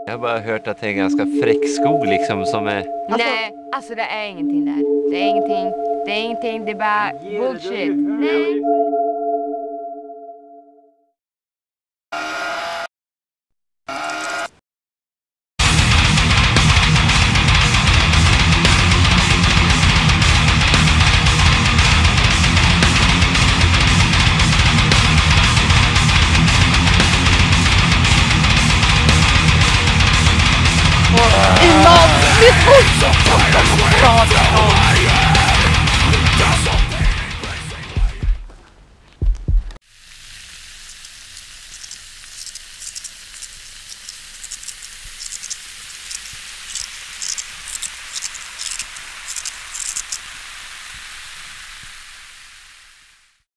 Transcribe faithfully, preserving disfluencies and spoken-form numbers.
Jag har bara hört att det är en ganska fräck sko liksom som är... Alltså, nej, alltså det är ingenting där. Det är ingenting, det är ingenting, det är bara bullshit. Nej. Innan mitt hus!